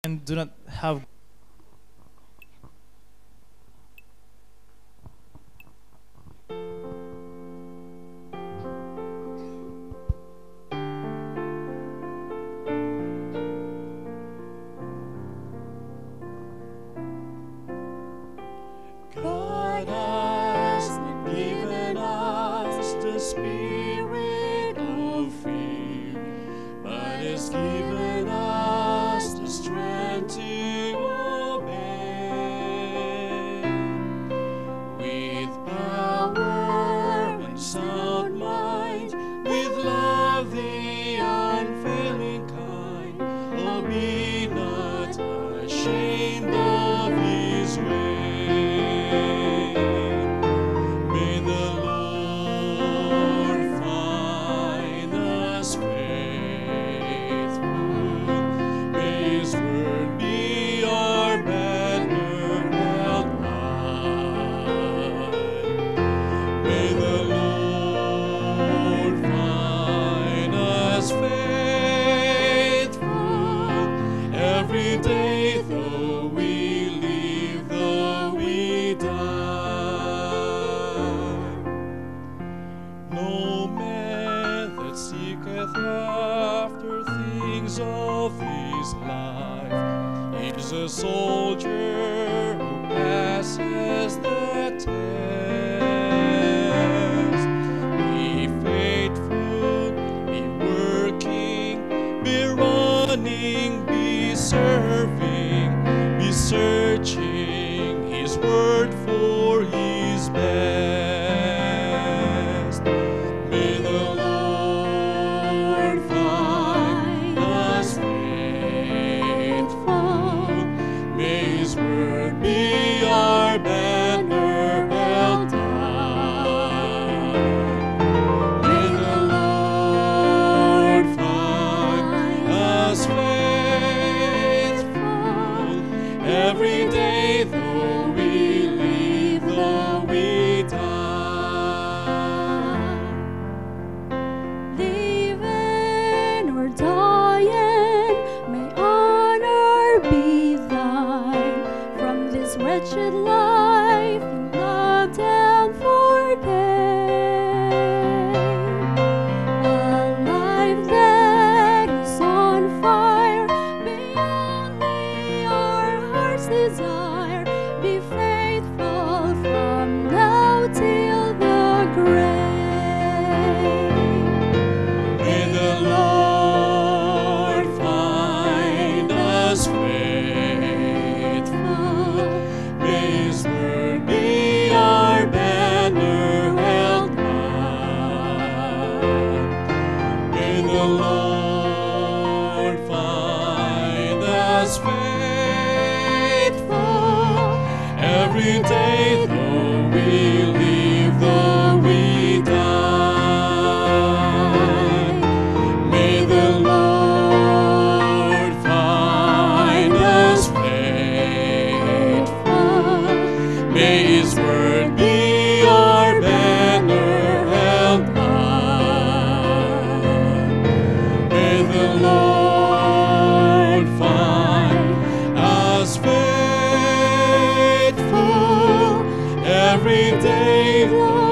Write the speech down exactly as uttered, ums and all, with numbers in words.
and do not have God has given us the spirit of fear, but has given us the strength to obey. With power and sound mind, with love the unfailing kind, oh, be not ashamed of His way. May the Lord find us faithful. May His word be our banner held high. May the Lord find us faithful every day, though we live, though we die. No man that seeketh after things of this life is a soldier who passes the test. Be faithful, be working, be running, be serving, be searching His word for His best. May the Lord find us faithful. May His word be our banner held high. May the Lord find us faithful every day, though we live, though we die. Living or dying, may honor be thine. From this wretched life you loved and forgave. A life that is on fire, be only our heart's desire. Be faithful from now till the grave. May the Lord find us faithful. May His word be our banner held high. May the Lord find us faithful every day, though we live, though we die. May the Lord find us faithful. May His word be our banner held high. May the Lord find us faithful every day, though